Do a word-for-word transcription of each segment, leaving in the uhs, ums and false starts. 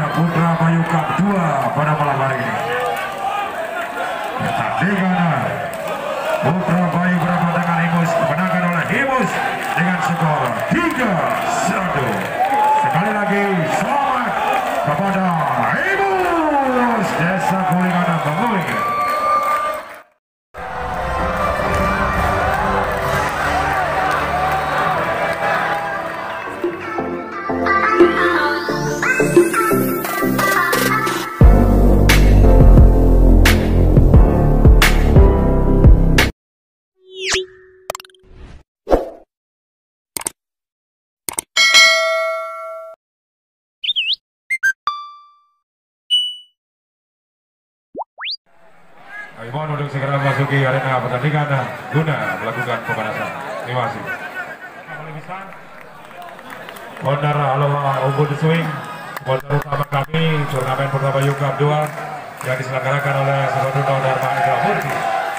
Putra Bayu Cup dua pada malam hari ini. Pertandingan Putra Bayu berhadapan dengan Imus, dimenangkan oleh Imus dengan skor tiga satu. Sekali lagi selamat kepada Imus Desa Gulingan Bengkuling. Mohon untuk segera memasuki arena pertandingan guna melakukan pemanasan. Terima kasih. Honor Aloha Ubud Swing, sponsor utama kami turnamen Putra Bayu Cup dua yang diselenggarakan oleh Saudara Dharma Indra Murti.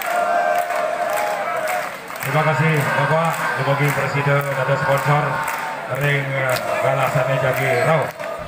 Terima kasih Bapak, sebagai Presiden dan sponsor ring balasannya Jagi Rau.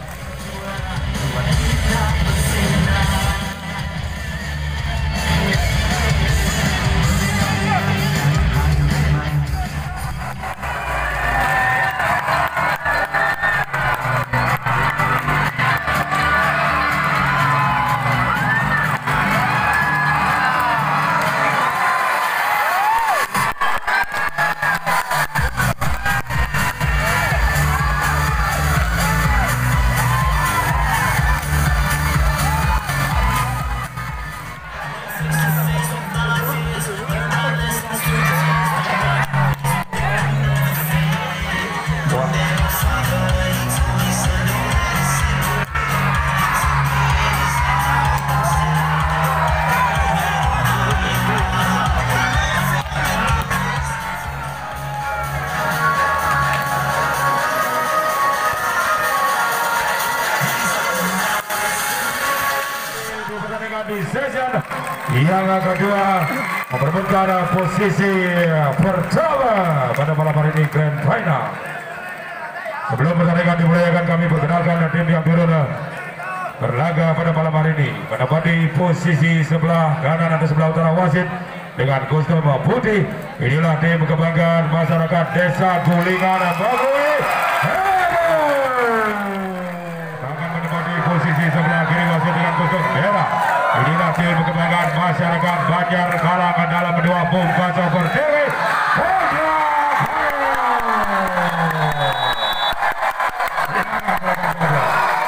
Di session yang kedua memperebutkan posisi pertama pada malam hari ini Grand Final. Sebelum pertandingan dimulai akan kami perkenalkan tim yang turun berlaga pada malam hari ini. Menempati posisi sebelah kanan atau sebelah utara wasit dengan kostum putih, inilah tim kebanggaan masyarakat Desa Gulingan Bengkuling. Akan menempati posisi sebelah kiri wasit dengan kostum merah. Inilah tim kebanggaan masyarakat Banjar Kalangan dalam dua bungkasa berdiri Putra Bayu.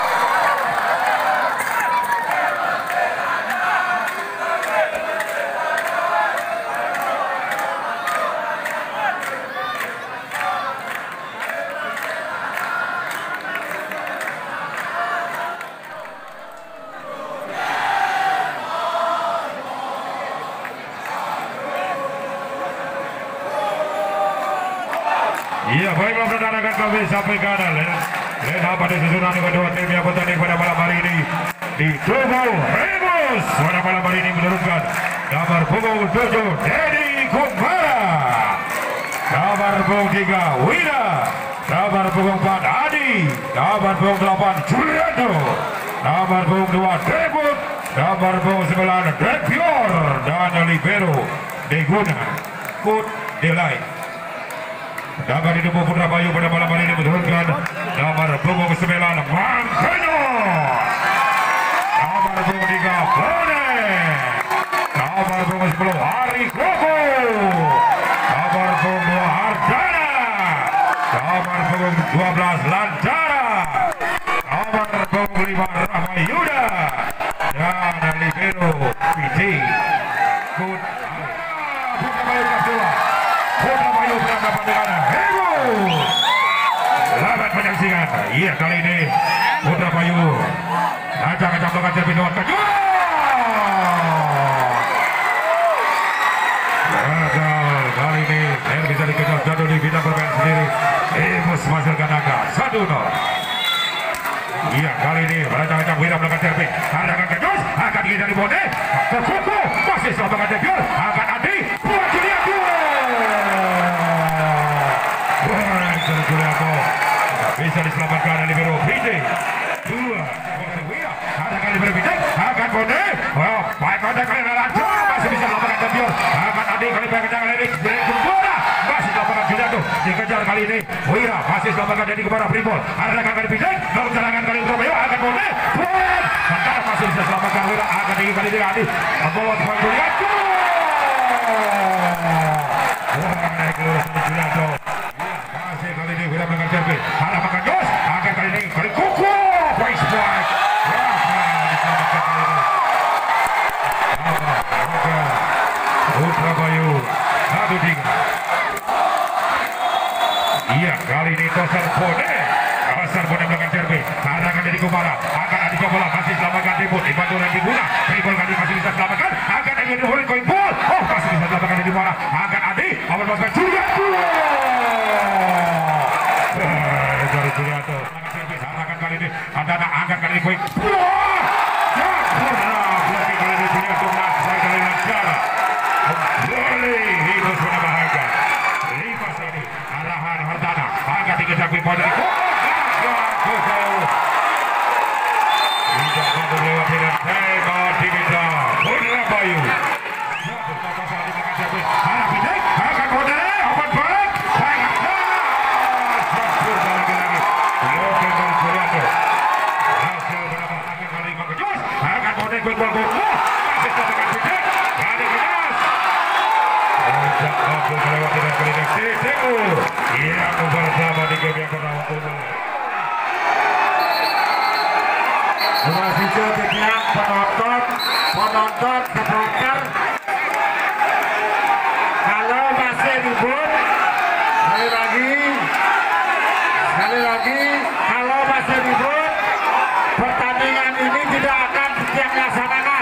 Iya, baiklah saudara, akan kami sampaikan lena pada susunan kedua tim yang bertanding pada malam hari ini di tubuh Imus pada malam hari ini menurunkan nomor punggung tujuh Dedi Kumara, nomor punggung tiga Wida, nomor punggung empat Adi, nomor punggung delapan Julianto, nomor punggung dua Debut, nomor punggung sembilan Depior, dan libero Deguna Kut Delay. Dapat di tubuh Putra Bayu pada malam hari ini menurunkan nomor punggung sembilan Mangkano, nomor punggung tiga Bone, nomor punggung sepuluh Hari Koko, nomor punggung dua Ardana, nomor punggung dua belas Lantara, nomor punggung lima Ramayuda, dan libero P T Good. Putra Bayu kedua, Putra Bayu berhadapan dengan Imus. Selamat menyaksikan. Iya, kali ini Putra Bayu acak-acak melakukan servis nomor kedua. Gagal kali ini. Saya bisa dikejar jatuh di bidang bermain sendiri. Imus menghasilkan angka satu nol. Iya, kali ini acak-acak Wira melakukan servis. Akan kedus, akan dikit dari Bone. Ke Koko, masih selamat Depior. Akan Adi, buat Julianto. Julianto bisa diselamatkan dari libero P J dua. kepada Freeport. Ada kali Pisek, lalu serangan kali Surabaya akan boleh. Sementara masih bisa selamatkan Wira akan tinggi kali tiga. Membawa poin Julian. Wah, naik lurus Julianto. Masih kali ini Wira melakukan servis. Ada makan Jos, akan kali ini kali Koko. Point strike. Diselamatkan kali ini. Putra Bayu satu tiga. Iya, kali ini Tosar Bone Tosar Bone melakukan servis. Serangan dari Kumara akan ada bola masih selamatkan Dibut dibantu dan diguna. Tribol kali masih bisa selamatkan akan ada di holding coin ball. Oh, masih bisa selamatkan dari Kumara akan Adi awal masukkan Julianto. Dari Julianto melakukan servis. Serangan kali ini ada anak angkat kali ini coin. Ya, kurang berarti kali ini Julianto masuk kali lancar. Boleh hidup sudah bahagia. Lima sini arahan Hardana agak dikejar poin dari Koko. Tidak mampu lewat dengan tema Dimitra Putra Bayu. Harap ini akan kode open back. Sangat sempurna lagi-lagi. Loken dari Julianto. Hasil berapa akan kali Mang Kejus akan kode gol gol gol. Masih dengan Bijak. Kali Kejus. Tidak mampu melewati dan kali ini Timur yang bersama di game yang pertama umum. Masih setiap penonton, penonton, supporter. Kalau masih ribut, sekali lagi, sekali lagi, kalau masih ribut, pertandingan ini tidak akan setiap dilaksanakan.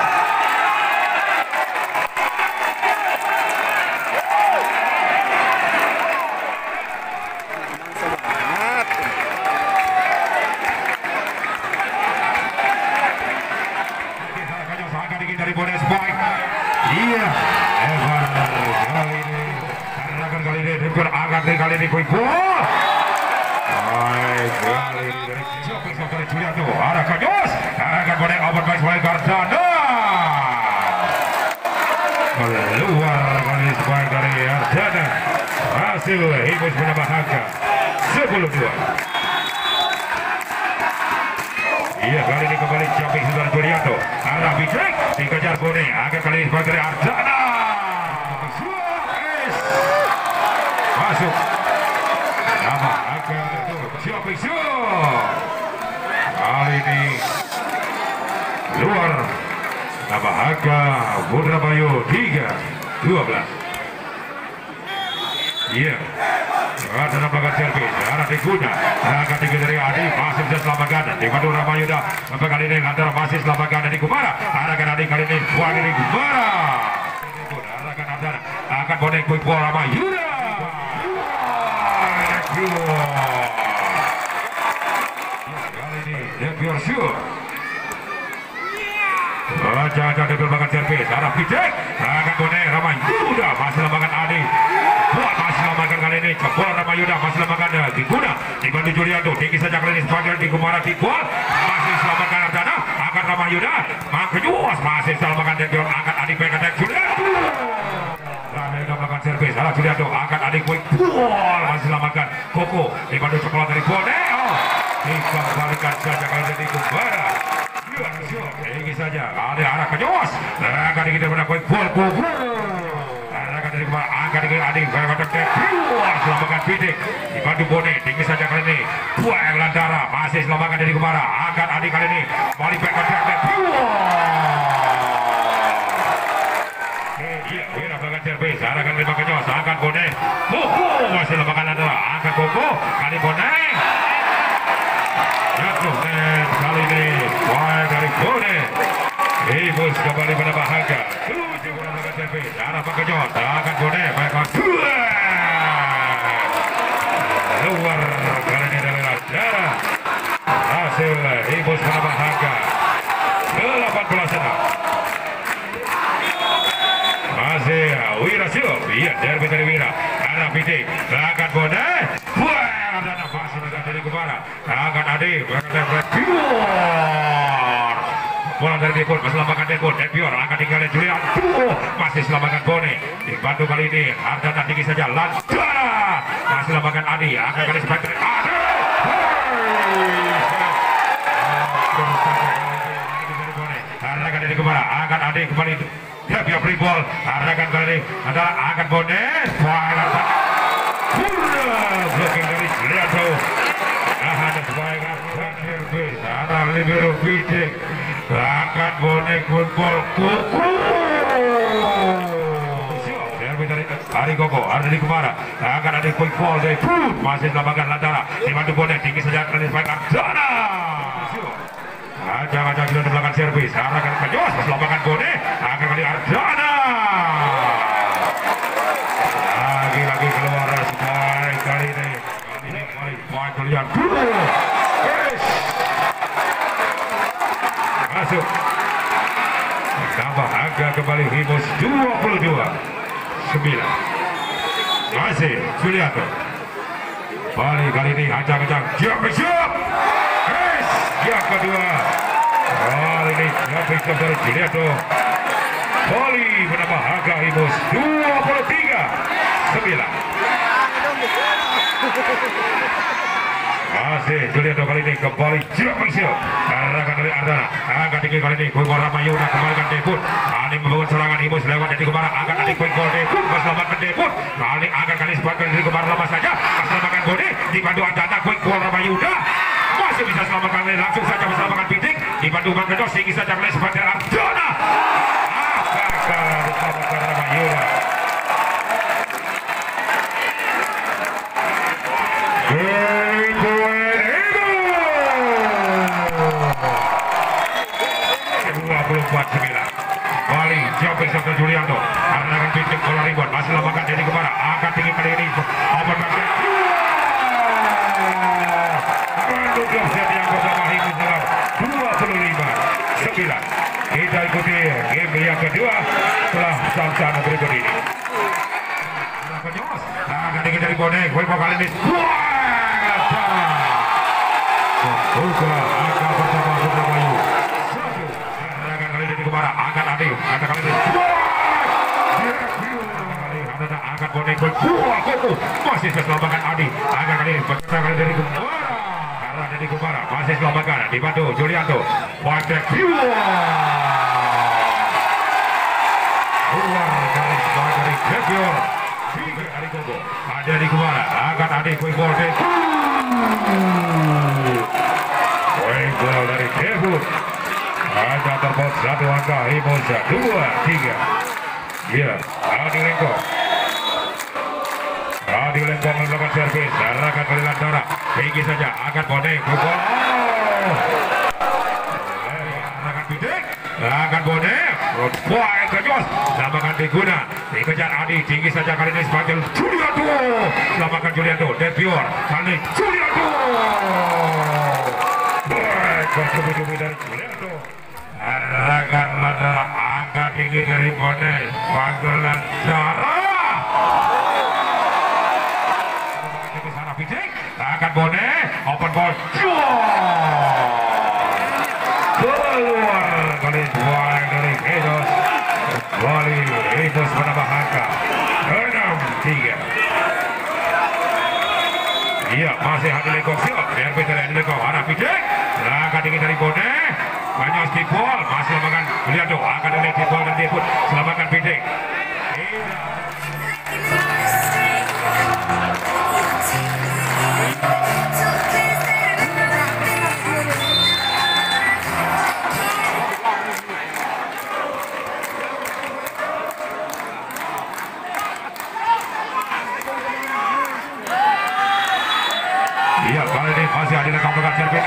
Dari bonus point. Iya, Evan kali ini karena kali ini Rimper angkat kali ini quick ball. Baik kali ini dari Jopek dari Julianto arah ke Jos akan boleh open by oleh Gardana. Keluar kali ini spike dari Gardana. Hasil Hibus menambah angka sepuluh dua. Iya, kali ini kembali jumping dari Julianto arah Bijak dikejar Bone akan kali ini sebagai Ardana masuk nama akan jumping shoot kali ini luar nama Haka Putra Bayu tiga dua belas. Iya, ada nambakan servis, arah diguna, akan tinggi dari Adi, masih bisa selamatkan, dibantu Ramayuda, sampai kali ini antara masih selamatkan dari Kumara, arahkan Adi kali ini, buang dari Kumara, arahkan Adana, akan bonek quick ball Ramayuda, kali ini, the pure shoot, Raja ada belakang servis, arah Bijak, akan bonek Ramayuda, masih selamatkan Adi, buat masih selamatkan kali ini jebol Ramayuda masih selamatkan diguna dibantu Julianto tinggi saja kali ini sebagian di Kumara dibuat masih selamatkan Ardana akan Ramayuda Mangkejuas masih selamatkan dan angkat adik pegang Julianto Ramayuda melakukan servis salah Julianto angkat adik quick ball masih selamatkan Koko dibantu sekolah dari Boneo dikembalikan saja kali ini di Kumara tinggi saja ada arah ke Jos akan kita pada quick ball Koko dari angkat dengan adik berkata keluar selamatkan Bidik dibantu Bone tinggi saja kali ini buang Landara masih selamatkan dari Kumara angkat adik kali ini balik berkata keluar iya Wira belakang servis arahkan lima kenyos angkat Bone Koko masih selamatkan Landara angkat Koko kali Bone jatuh dan kali ini buang dari Bone Ibus kembali pada bahagia tujuh kurang belakang servis arah pakai Jos akan Bone baiklah luar kali ini dari Landara hasil Ibus pada bahagia delapan belas enam masih Wira siap iya derby dari Wira arah Bidik akan Bone buang ada nafas dari Kumara akan Adi berkata keluar bola dari Dekun, masih selamatkan Dekun dan Pior akan tinggalnya Julian masih selamatkan Bone dibantu kali ini Ardana tinggi saja Landara masih selamatkan Adi akan kali sebagai Adi Arahkan dari kemana? Akan ada kembali Debior free ball. Arahkan kali adalah akan bones. Blocking dari Liato. Ada sebagai service. Ada libero Pitik. Akan bonek football. Kuku. Hari Koko, ada di kemana? Akan ada quick ball dari Put. Masih selamatkan Lantara. Dibantu bonek tinggi saja kali sebagai Ardana. Ajak-ajak di belakang servis. Arahkan ke Jos. Selamatkan bonek. Akan kali Ardana. Lagi-lagi keluar Spike kali ini. Kali ini kali Spike terlihat. Masuk. Tambah agak kembali Himos dua puluh dua. sembilan masih Juliato Bali kali ini ancang-ancang siap siap es yang kedua kali ini siap dari Juliato Bali menambah harga Imus dua puluh tiga sembilan masih Juliato kali ini kembali siap siap arahkan dari Ardana angkat tinggi kali ini Kuiwar Ramayuna kembalikan Deput Ani membangun serangan Imus lewat dari kemana angkat adik Kuiwar Deput selamatkan Deput kali angkat kali sebagian dari kemana lama saja selamatkan Bodi dibantu Ardana Kuiwar Ramayuna masih bisa selamatkan langsung saja selamatkan Pitik dibantu Bang Gedos tinggi saja kali sebagian Ardana apakah diselamatkan Ramayuna dua puluh empat sembilan Bali jauh serta Julianto arahkan Pitik bola ribut masih lamakan dari kemana angkat tinggi kali ini open back menutup set yang pertama hingga dalam dua puluh lima sembilan kita ikuti game yang kedua setelah samsana berikut ini angkat tinggi dari bonek Wilpo kali ini buka angka pertama Putra Bayu satu kali ini kemana angkat Adi angkat kali ini ada angkat bonek buah kuku masih selamatkan Adi angkat kali ini peserta kali dari Kumara karena dari Kumara masih selamatkan dibantu Julianto Wajek keluar dari sebagai dari Debior tiga dari Koko ada di Kumara angkat Adi quick ball poin gol dari Debut ada terbot satu angka Himosa dua tiga ya Adi Lengko Adi Lengko melakukan servis arahkan kali Lantara tinggi saja akan bonek gol arahkan Pitik akan bonek poin ke Jos selamatkan Diguna dikejar Adi tinggi saja kali ini sebagai Julianto selamatkan Julianto Debior kali Julianto bertubi-tubi dari Julianto arahkan Lantara angkat tinggi dari bonek Bagel Lantara ke sana Pitik angkat bonek open ball keluar kali buang dari Edos Bali Edos menambah angka enam tiga iya masih Adi Lengko siap biar Peter Adi Lengko arah Pitik angkat tinggi dari bonek banyak stick ball masih selamatkan Julianto angkat dari stick ball dan Deput selamatkan Pitik iya kali ini masih ada Lengko melakukan servis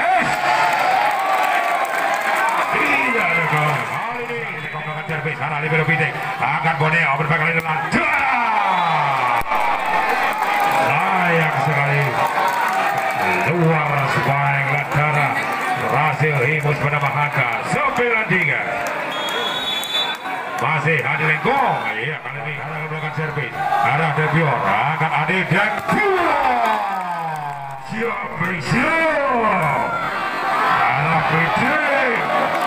tidak ada kali ini Lengko melakukan servis arah libero Pitik angkat bonek overback kali dengan layak sekali luar sebaik Lantara berhasil Himus menambah angka sembilan tiga masih Adi Lengko iya kali ini arah melakukan servis arah Debior angkat Adi dan siap siap arah Pitik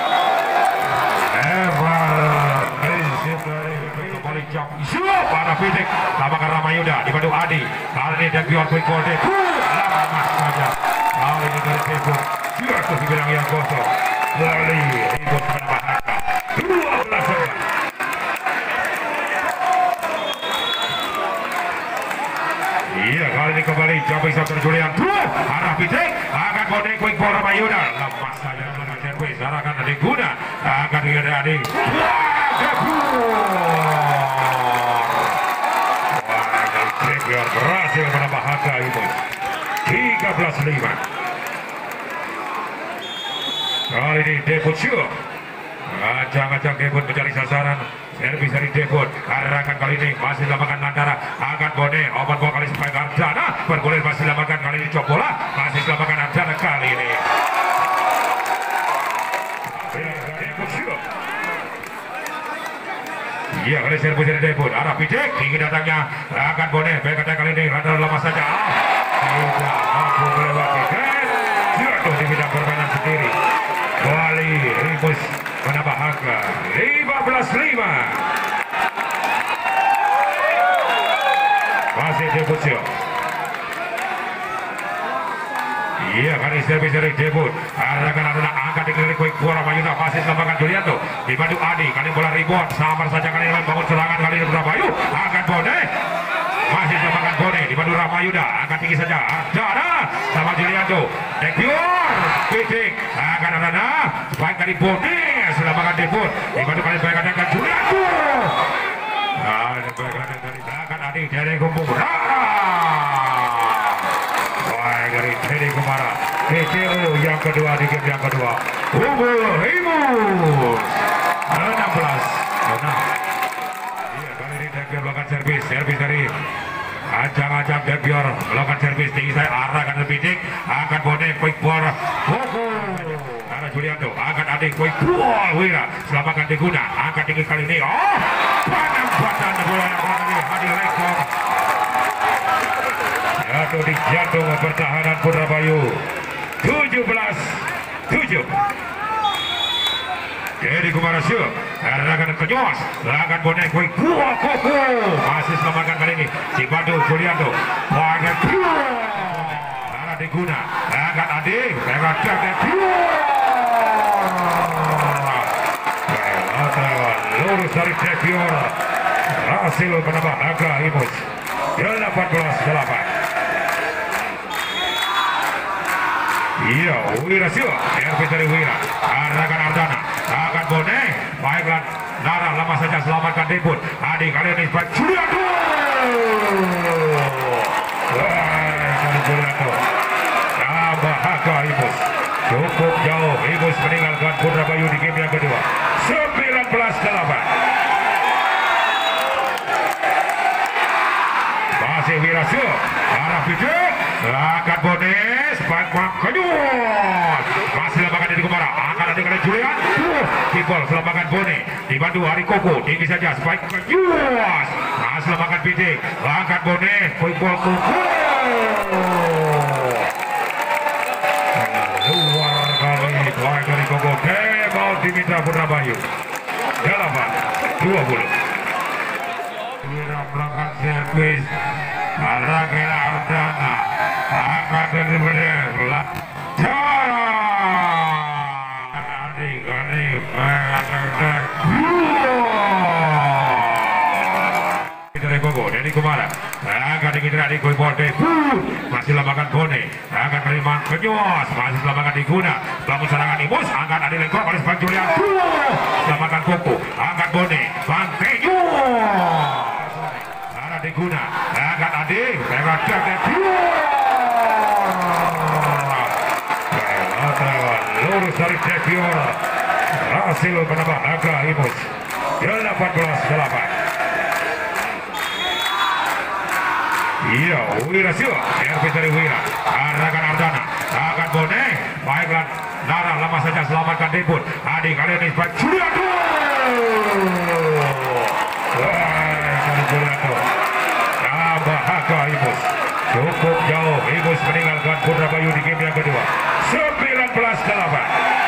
ever prinsip dari kembali jam siap arah Pitik lapangan Ramayuda dibantu Adi kali ini Debior quick ball lama saja kali ini dari Depok jatuh di bilang yang kosong. Kembali ribut menambah angka dua belas sebelas. Iya, kali ini kembali Jamping Sabtu Julian dua arah Pitek akan bonek quick for Ramayuna. Lepas saja dengan servis arahkan dari Guna akan dari Wah, berhasil menambah angka itu tiga belas lima. Kali ini Depot Show Ajang-ajang Depot mencari sasaran. Servis dari Depot arahkan kali ini masih lambangkan Nantara akan Bone open ball kali supaya Ardana bergulir masih lambangkan kali ini cop bola masih lambangkan Ardana kali ini. Depot Show. Iya, kali servis dari Depot arah Pijek tinggi datangnya akan Bone baik kata kali ini Randall lemas saja tidak mampu melewati dan jatuh di bidang permainan sendiri. Kembali Ribus menambah angka lima belas lima. Masih Depot Show. Iya, kali servis dari Depot arahkan adalah angkat di kiri quick bola Mayuna masih lambangkan Julianto dibantu Adi kali bola rebound samar saja kali ini bangun serangan kali ini Rabayu akan Bone masih lambangkan Bone dibantu Ramayuna angkat tinggi saja Ardana sama Julianto Dekior Pitik akan Ardana baik kali Bone selambangkan Depot dibantu kali baik dengan Julianto nah baik dari belakang Adi dari kumpul Rara baik dari Teddy Kumara Kecil yang kedua di game yang kedua Unggul Rimus enam belas enam. Iya, kali ini Dekior melakukan servis servis dari Ajang-ajang Dekior melakukan servis tinggi saya arahkan lebih dik akan bonek quick ball Koko arah Julianto akan adik quick ball Wira selamatkan diguna angkat tinggi kali ini oh panam-panam bola yang kali ini Hadi Lekong jatuh di jantung pertahanan Putra Bayu tujuh belas tujuh. Jadi Kumara Syuk arahkan ke Jos akan bonek quick ball Koko masih selamatkan kali ini dibantu Julianto bagian arah diguna akan adik lewat jaket lurus dari Dekior hasil menambah angka Imus delapan belas delapan. Iya, Wira Syuk servis dari Wira arahkan Ardana akan bonek baiklah Nara lama saja selamatkan Depot Adi kali ini baik Julianto wah kali Julianto tambah angka Imus cukup jauh Imus meninggalkan Putra Bayu di game yang kedua sembilan belas delapan. Masih Wira Syuk arah Pijek akan bonek baik Makanyut masih lembakan dari Kumara akan ada kali Julian Kipol selamatkan Bone dibantu Hari Koko tinggi saja spike Makanyut masih lembakan Pijek angkat Bone Kipol Koko luar kali baik dari Koko mau diminta Putra Bayu delapan dua puluh. Wira melakukan servis arah kira Ardana angkat dari benar adik adik dari Koko dari Kumara angkat di kita adik Bone masih lambangkan Bone angkat dari Makanyos masih lambangkan diguna bangun serangan Imus angkat adik Lengkor oleh Bang Julian selamatkan Koko angkat Bone Makanyos diguna angkat adik lewat jaket lurus dari Dekior hasil menambah angka Imus delapan belas delapan. Iya, Wira Syuk servis dari Wira arahkan Ardana akan bonek baiklah Nara lama saja selamatkan Depot adik kali ini baik Julianto wah kali Julianto tambah angka Imus cukup jauh Imus meninggalkan Putra Bayu di game yang kedua sembilan belas delapan.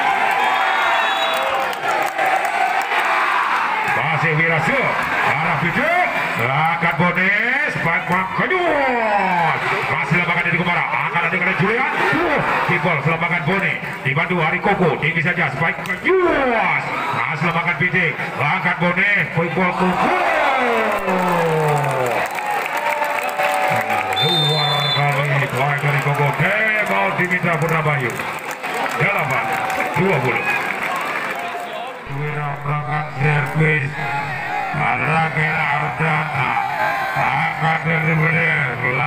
Masih Wira Syuk arah Pijek akan bonek baik Makanyut masih lembakan dari Kumara akan ada kali Julian Tipol selamatkan Bone dibantu Hari Koko tinggi saja spike Yuas nah selamatkan Pitik angkat Bone Tipol Koko luar kali baik dari Koko Kebal Dimitra Putra Bayu delapan dua puluh Wirakan servis Rakel Ardana angkat dari Bone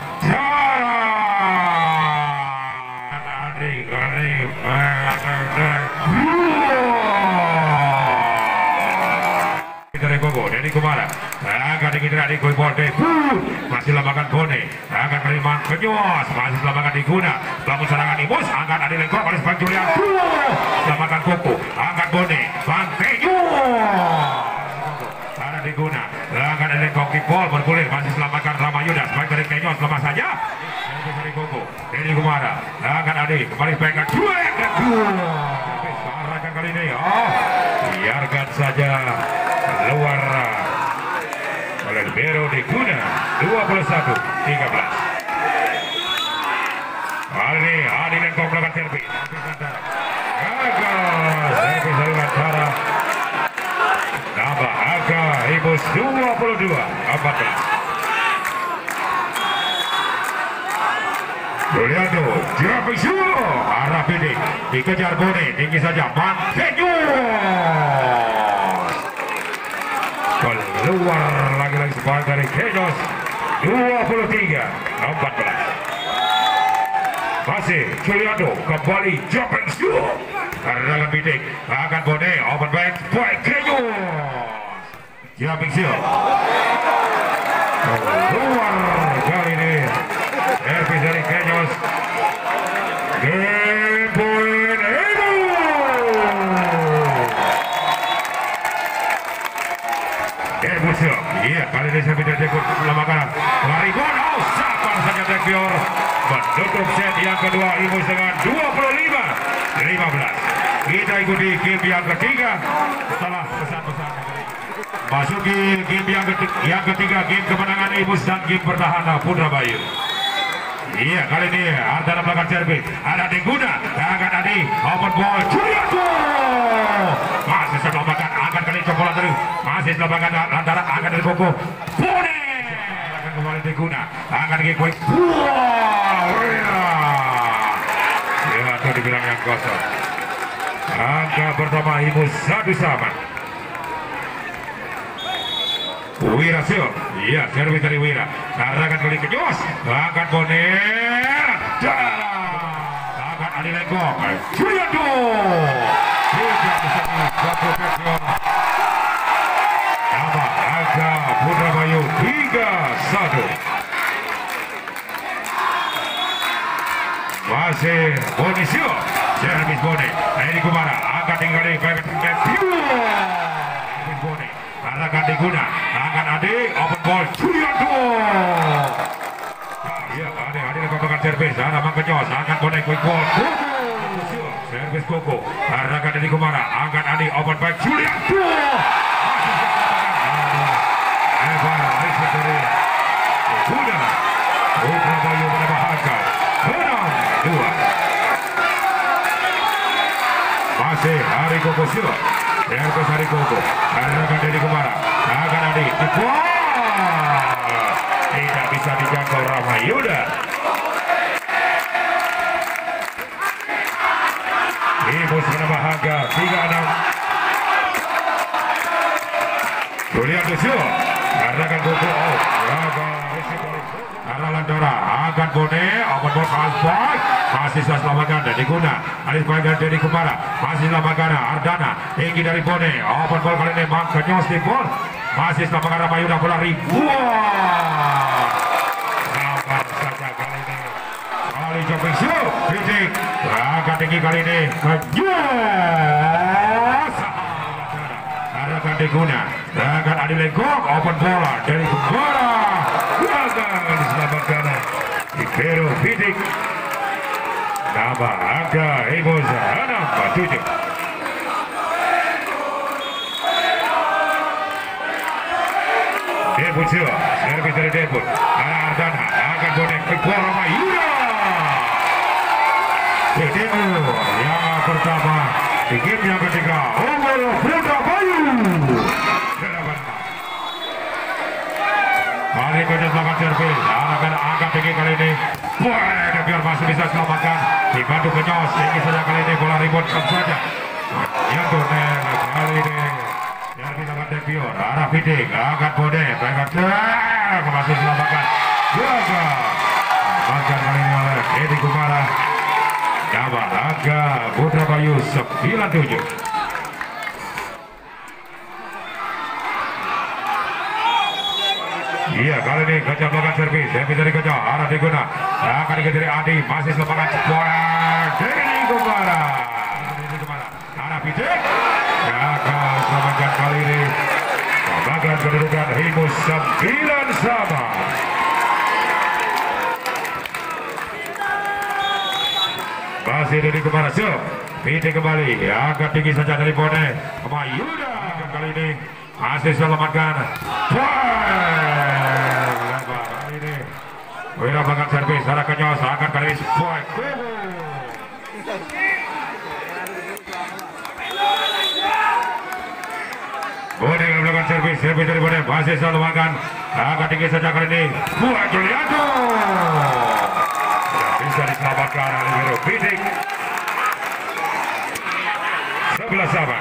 dari Gogo dari Kumara angkat dikit dari Koi Borde masih lambangkan Bone angkat Kaliman Kenyos masih lambangkan Diguna bangun serangan Ibus angkat Adi Lengkok oleh Bang Julian lambangkan Koko angkat Bone Bang Kenyos ada Diguna angkat Adi Lengkok Kipol bergulir masih selamatkan Ramayuda sebaik dari Kenyos lemah saja dari Koko dari Kumara angkat Adi kembali pegang dua arahkan kali ini oh biarkan saja luar oleh Bero Diguna dua puluh satu tiga belas kali ini Adi Lengkong melakukan servis gagal servis dari Antara nambah angka Ibus dua puluh dua empat belas Juliano Jerapik Sulo arah Pidik dikejar Bone tinggi saja Mankenyos keluar lagi-lagi sebagai dari Kenyos dua puluh tiga empat belas masih Juliano kembali Jerapik Sulo arah Pidik akan Bone open back by Kenyos Jerapik Sulo keluar kali ini servis dari Kenyos game point Edo Edo iya kali ini servis dari Dekut lamakan lari bono sabar saja Dekbior menutup set yang kedua Ibus dengan dua puluh lima lima belas kita ikuti game yang ketiga setelah pesan-pesan masuki game yang ketiga, yang ketiga game kemenangan Ibus dan game pertahanan Putra Bayu. Iya kali ini antara belakang servis ada Diguna akan Adi open ball Julianto masih selamatkan angkat kali cokolat terus masih selamatkan antara angkat dari Koko Bone akan kembali Diguna angkat lagi quick wow ya itu dibilang yang kosong angka pertama Ibus satu sama Wira Sil, iya servis dari Wira, arahkan kali ke Jos, angkat Bone, angkat Adi Lengkong, Julianto, tidak bisa dilakukan. Nama angka Putra Bayu tiga satu. Masih Bone Sil, servis Bone, Edi Kumara, angkat tinggal di servis Bone. Arahkan Diguna, angkat Adi, open ball, Julianto. Iya, Adi, Adi lakukan servis, ada Mangkenyos, angkat Bone, quick ball, servis Koko, arahkan Edi Kumara, angkat Adi, open ball, Julianto. Evan, riset dari Diguna, Putra Bayu menambah angka, enam dua. Masih Hari Koko Silo. Servis Hari Koko arahkan Edi Kumara akan Adi jebol tidak bisa dijangkau Ramayuda Ibus menambah angka tiga enam Julianto Silo arahkan Koko oh gagal risiko arah Landora akan Bone open ball halfback masih selamatkan dan Diguna Alis bagian dari Kumara masih selamatkan Ardana tinggi dari Bone open ball kali ini Mangkenyos di ball masih selamatkan Ramayuda bola ribuan sabar saja kali ini kali jumping shoot Pitik agak tinggi kali ini Kenyos arahkan Diguna akan Adi Lengkong open bola dari Kumara gagal diselamatkan di Bero Pitik nama angka Ibus enam tujuh. Debut Silo, servis dari Debut arah Ardana, angkat Bone ke Ramayuda Timur yang pertama di game yang ketiga Unggul Putra Bayu. Kali ini melakukan servis, anak-anak angkat tinggi kali ini. Wah, biar masih bisa selamatkan. Dibantu Kenyos, tinggi saja kali ini bola ribut saja. Yang tunen kali ini. Yang bisa mengatakan Pior, arah Fidik, angkat Bode, angkat Cek, masih selamatkan. Jaga, amankan kali ini oleh Edi Kumara. Jawa Raga Putra Bayu sembilan tujuh. Iya, kali ini Gajah melakukan servis, servis dari Gajah, arah diguna, akan dikejar dari Adi, masih selamatkan bola Edi Kumara. Edi Kumara, arah Fidik, jaga selamatkan kali ini. Bahkan kedudukan Himus sembilan sama. Masih dari kemana so, Fidik kembali, agak tinggi saja dari Bone, Mayuda kali ini masih selamatkan. Lebar kali ini, Wira melakukan servis, arah Kenyos, akan kali ini point. Bone melakukan servis, servis dari Bone, masih selamatkan, agak tinggi saja kali ini. Buat Julianto. Bisa diselamatkan oleh Wiro Fidik. Sebelah sama.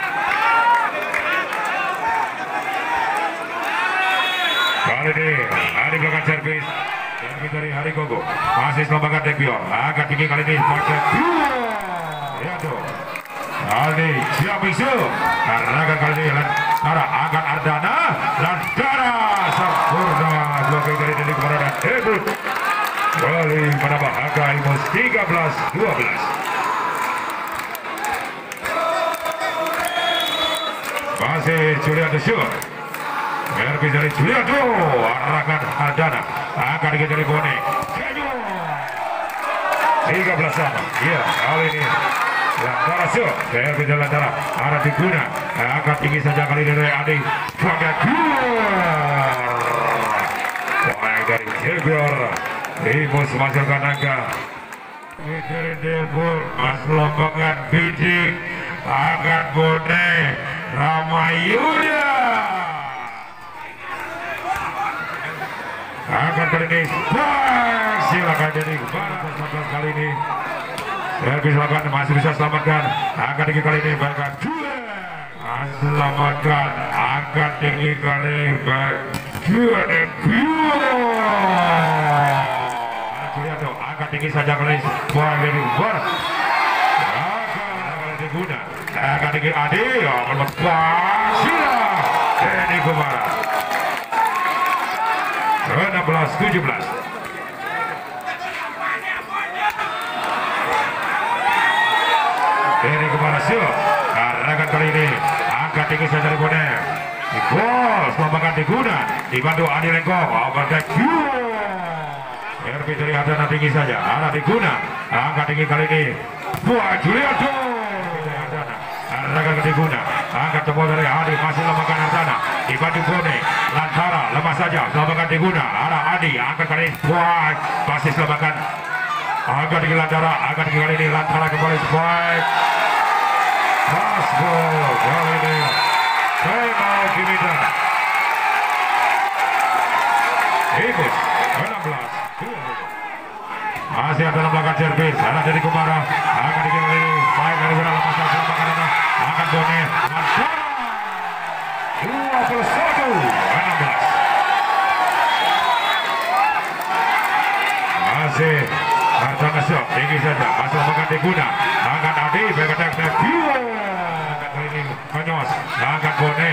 Kali ini Adi melakukan servis, servis dari Hari Gogo, masih selamatkan Dekbio, agak tinggi kali ini pakai ya tuh. Aldi siap isu, karena kali ini Lantara akan Ardana, Lantara sempurna blocking dari Dendi Kumara dan debut. Kali menambah angka Himus tiga belas dua belas. Masih Julian Desur. Servis dari Julian Do, arahkan Ardana, akan dikejar dari Bone. tiga belas sama. Iya, kali ini Lantara Sur, servis dari Lantara, arah diguna, akan tinggi saja kali ini dari Adi. Pakai keluar. Poin dari Jebior. Himus masukkan angka. Dari Debur, Mas Lombangan Fidik, akan Bone, Ramayuda. Akan kali ini, silakan jadi kembali kali ini. Servis silakan masih bisa selamatkan. Akan tinggi kali ini, bahkan selamatkan. Akan tinggi kali ini, dua dan dua. Julianto angkat tinggi saja kali ini, bola dari luar. Akan diguna, akan tinggi Adi, melepas sila Edi Kumara. enam belas tujuh belas. Edi Kumara sila, arahkan kali ini, angkat tinggi saja dari Bone. Di bol, selamatkan diguna, dibantu Adi Lengkong, overtake view. Servis dari Ardana tinggi saja, arah diguna, angkat tinggi kali ini, buat Julianto. Ardana diguna, angkat jempol dari Adi, masih lemahkan Ardana, dibantu Bone, Lantara, lemah saja, selamatkan diguna, arah Adi, angkat kali ini, buat, masih selamatkan, angkat tinggi Lantara, angkat tinggi kali ini, Lantara kembali, buat, Pasco, kali ini, Kemal Kimita, Himus, enam belas. Masih ada melakukan servis, ada dari Kumara, akan dikembali, baik dari Wira lepas dari Kumara, akan Bone, dua puluh satu enam belas. Masih Ardana Syok, tinggi saja, masih melakukan diguna, akan Adi, baik attack, akan kali ini, Kenyos, akan Bone,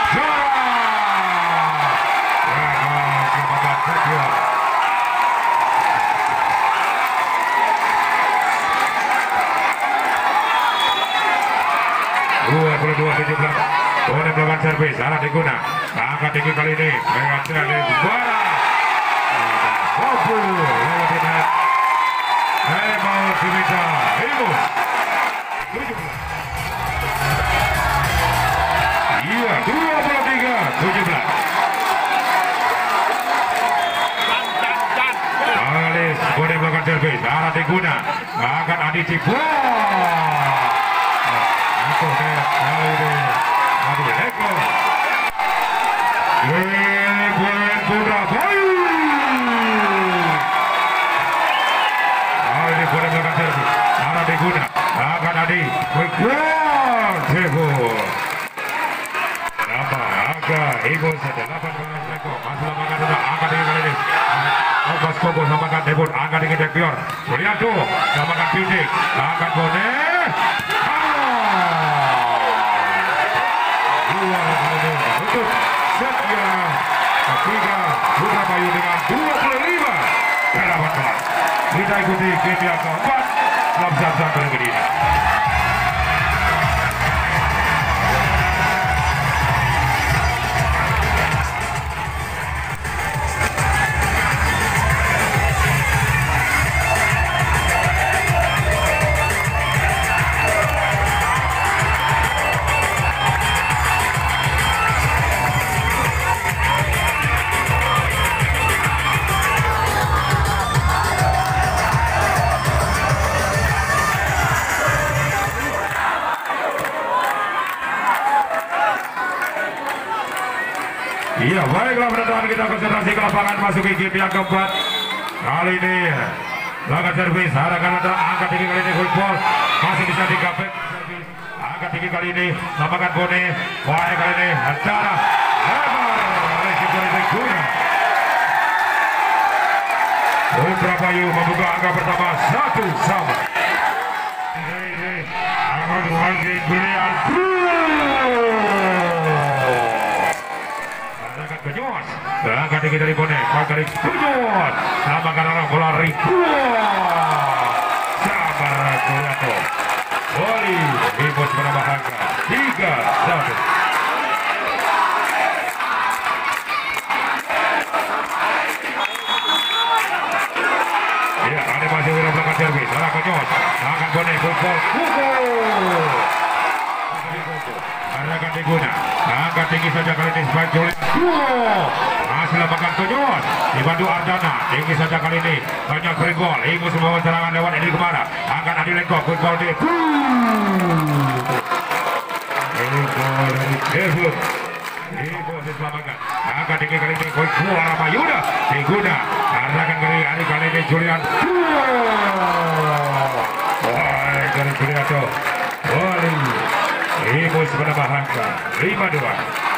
dua puluh dua tujuh belas. Boleh melakukan servis, arah diguna, angkat tinggi kali ini, mengatasi dari Kumara. Mampu, lewati net. Kemal Kimita, Himus tujuh belas. Iya, dua puluh tiga tujuh belas. Alis boleh melakukan servis, arah diguna, angkat Adi Cipul. Itu dia kali ini Adi Eko. Ribuan Putra Bayu. Adi boleh melakukan servis. Arah diguna. Akan Adi. Kuat. Cipul. Nama agak ibu saja. delapan belas Eko. Masih lamakan sudah. Angkat ini kali ini. Opas Koko samakan debut. Angkat ini Dekior. Suryanto. Samakan Pindik. Angkat Bonek. Untuk setnya ketiga Putra Bayu dengan dua puluh lima ke delapan belas. Kita ikuti game yang keempat dalam jam-jam berikut ini. Iya, baiklah teman-teman, kita konsentrasi ke lapangan masuki game yang keempat. Kali ini lakukan servis, arahkan antara angkat tinggi kali ini football masih bisa digapek. Angkat tinggi kali ini, lapangan Bone, baik kali ini antara lebar resiko resiko guna. Putra Bayu membuka angka pertama satu sama. Ini angkat lagi pilihan. Kenyot, angkat tinggi dari Bonek, kali kenyot, sama karena bola ribuan, sabar Suryanto, Wali, Bibos menambah angka tiga satu. Ya, ada masih Wira belakang servis, arah kenyot, angkat Bonek, football, pukul. Arahkan diguna, angkat tinggi saja kali ini sebagai Julian. Masih lapangan kenyot, dibantu Ardana, tinggi saja kali ini, banyak free goal, Ingus membawa serangan lewat Edi Kumara, angkat Adi Lengkok, football di free goal dari Devut, Ibu diselamatkan, angkat tinggi kali ini, Kuara Mayuda, diguna, arahkan kali Adi kali ini Julian, baik dari Julianto, Wali. Ibu menambah angka lima dua.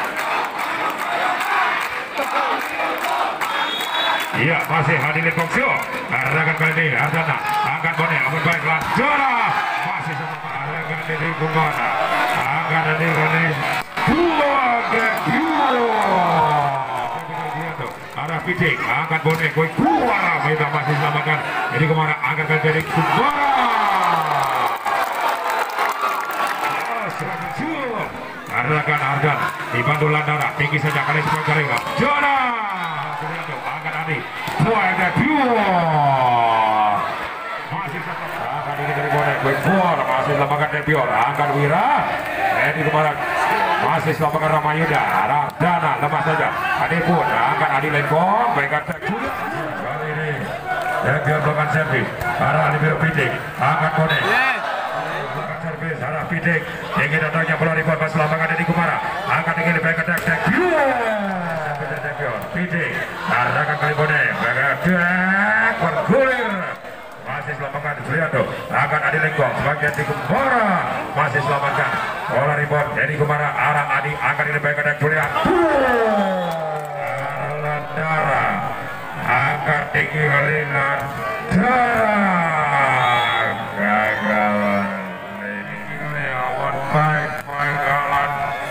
Iya, masih Hadi Lekoksio. Arahkan kali ini Ardana, angkat Bonek, amun baiklah Jora. Masih sama arahkan dari Kumara. Angkat dari kali dua ke dua. Arah Pitik, angkat Bonek, koi Kumara. Mereka masih samakan. Jadi Kumara, angkat dari Kumara. Arahkan Ardan dibantu Landara, tinggi saja kali sebuah garingan Jona Suryanto, angkat Adi buah ke dua masih angkat ini dari Bonek, Bonek masih selamatkan Debior, angkat Wira Edi kemarin masih selamatkan Ramayuda, Ardana lepas saja Adi pun, angkat Adi Lengkong baikkan juga kali ini Debior belakang servis arah Adi Pitik, angkat Bonek arah Pitik, tinggi datangnya bola di bawah lapangan dari Kumara, angkat tinggi lebih ke dek dek, Pitik, arahkan kali Bonek, dek bergulir, masih selamatkan Suryanto, angkat Adi Lengkong, sebagian di Kumara, masih selamatkan, bola rebound dari Kumara, arah Adi, angkat tinggi lebih ke dek Julian, Landara, angkat tinggi kali Landara, gagal. Baik, baik, alat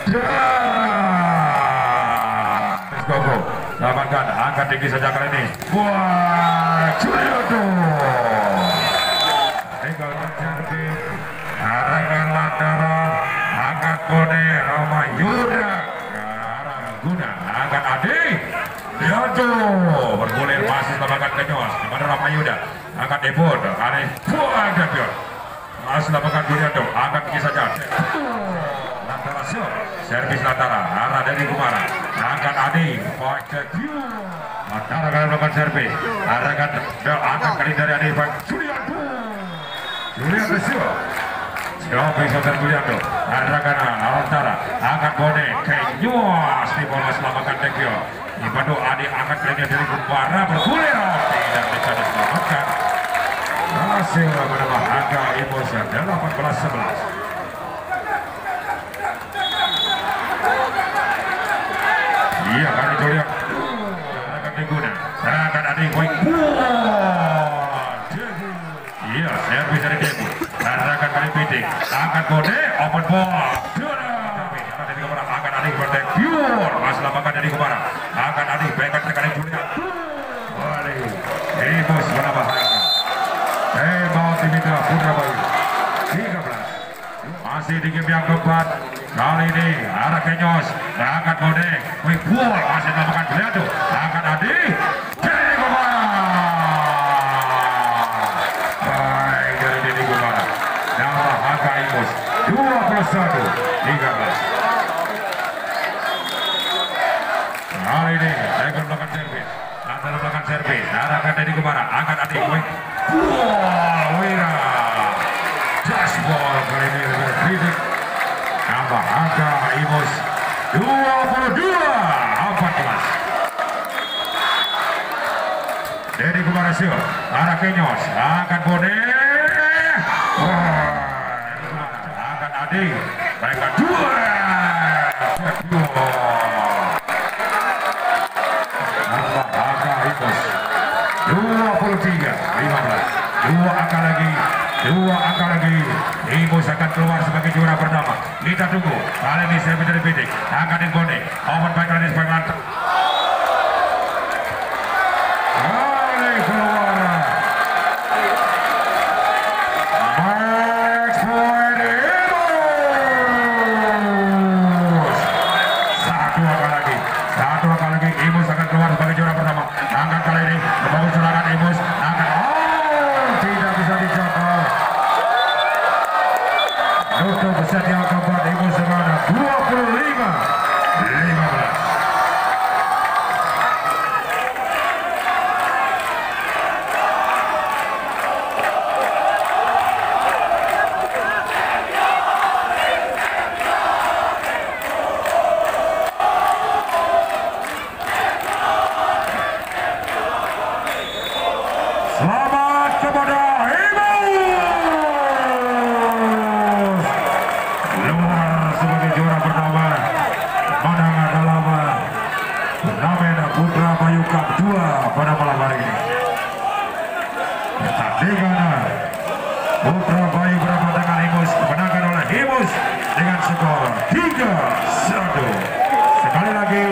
Gogo, dapatkan, angkat tinggi saja kali ini buat Suryanto tinggal terjadi arahkan Landara, angkat Kone Ramayuda arah Guna, angkat Adi Suryanto bergulir, masih dapatkan Kenyos kepada Ramayuda, angkat Debut, Arif buat Debior masih dapatkan Suryanto, angkat tinggi saja Landara siap, servis Landara, arah dari Kumara, angkat Adi, baik ke Landara kali melakukan servis, arahkan, angkat kali dari Adi, baik Suryanto, Julian Besio. Jauh bisa terguliando. Aragana Alantara angkat bonek kenyos di bola selamatkan Tekio. Ibadu Adi angkat kayaknya dari Kumbara bergulir tidak bisa diselamatkan. Hasil menambah angka Imosa delapan belas sebelas. Iya kali Julian. Akan diguna. Akan Adi Woi. Iya, servis dari Debu. Akan kali Pitik. Angkat bonek open ball. Akan Adi bertek pure. Masalah makan dari Kumbara. Akan Adi bengkat sekali Julian. Balik. Emos menambah angka. Eh, mau Dimitra Putra Bayu tiga belas. Masih di game yang keempat. Kali ini arah Kenyos angkat bonek. Wih, buol masih melakukan Julianto. Angkat Adi. Dari Kumara. Baik dari Dedi Kumara. Nama angka Imus dua puluh satu tiga belas. Kali ini saya akan melakukan servis. Antara melakukan servis. Arahkan Dedi Kumara. Angkat Adi. Wih. Wow, Wira just ball kali ini lebih kritik. Tambah angka Imus dua puluh dua empat belas. Dedi Kumarasio arah Kenyos angkat bonek. Angkat Adi mereka dua tambah angka Imus dua puluh tiga lima belas. Dua angka lagi, dua angka lagi. Imus akan keluar sebagai juara pertama. Kita tunggu. Kali ini saya menjadi Pitik. Angkat di bonek. Open back kali ini sebagai lantai. Kali keluar. Match point Imus. Satu angka lagi. Satu angka lagi. Imus akan keluar sebagai juara pertama. Angkat kali ini. Membangun serangan Imus. Angkat. Tidak bisa dicapai. Nutup besar yang keempat Imus semangat dua puluh lima lima belas. Selamat kepada Imus. Luar sebagai juara pertama Mananga dalam turnamen Putra Bayu Cup dua pada malam hari ini. Pertandingan Putra Bayu berapa dengan Imus dimenangkan oleh Imus dengan skor tiga satu. Sekali lagi